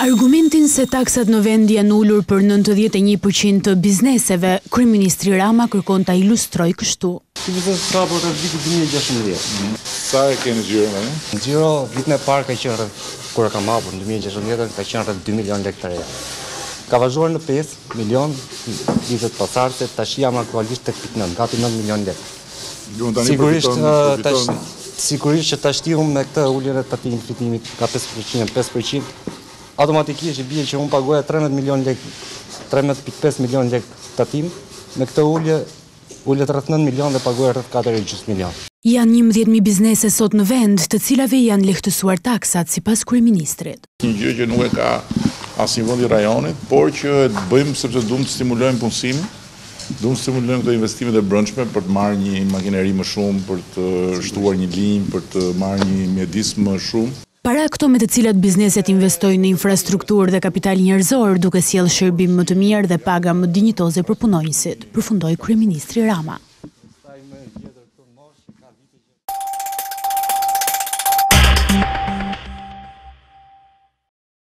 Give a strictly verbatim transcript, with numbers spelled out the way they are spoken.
Argumentin se taksat në vend janë ulur për nëntëdhjetë e një përqind të bizneseve, kryeministri Rama kërkon ta ilustrojë kështu. Si biznes raporti vitit dy mijë e gjashtëmbëdhjetë. Sa e keni xhiron? Xhiro vitin e parë ka qenë rreth, kur e kam hapur në dy mijë e gjashtëmbëdhjetë ka qenë rreth dy milion lekë të reja. Ka vazhduar në pesë milion vitet pasardhëse, tash jam aktualisht tek nëntë, gati nëntë milion lekë. Sigurisht tash sigurisht që tash tirum me këtë uljen e tatimit fitimit ka pesë përqind, pesë përqind. Automatikisht i bie që unë pagoja trembëdhjetë milion lekë, trembëdhjetë pikë pesë milion lekë tatim, me këtë ulje, ullet rreth nëntë milion dhe pagoja rreth katër e gjysmë milion. Janë njëmbëdhjetë mijë biznese sot në vend, të cilave janë lehtësuar taksat sipas kryeministrit. Një gjë që nuk e ka asnjë vend i rajonit, por që e bëjmë sepse duam të stimulojmë punësimin, duam të stimulojmë këto investimet e brendshme për të marrë një makineri më shumë, për të shtuar një linjë, për të marrë një mjedis më shumë. Para këto me të cilat bizneset investojnë në infrastrukturë dhe kapital njerëzor, duke sjellë shërbim më të mirë dhe paga më dinjitoze për punonjësit, përfundoi kryeministri Rama. Thank you.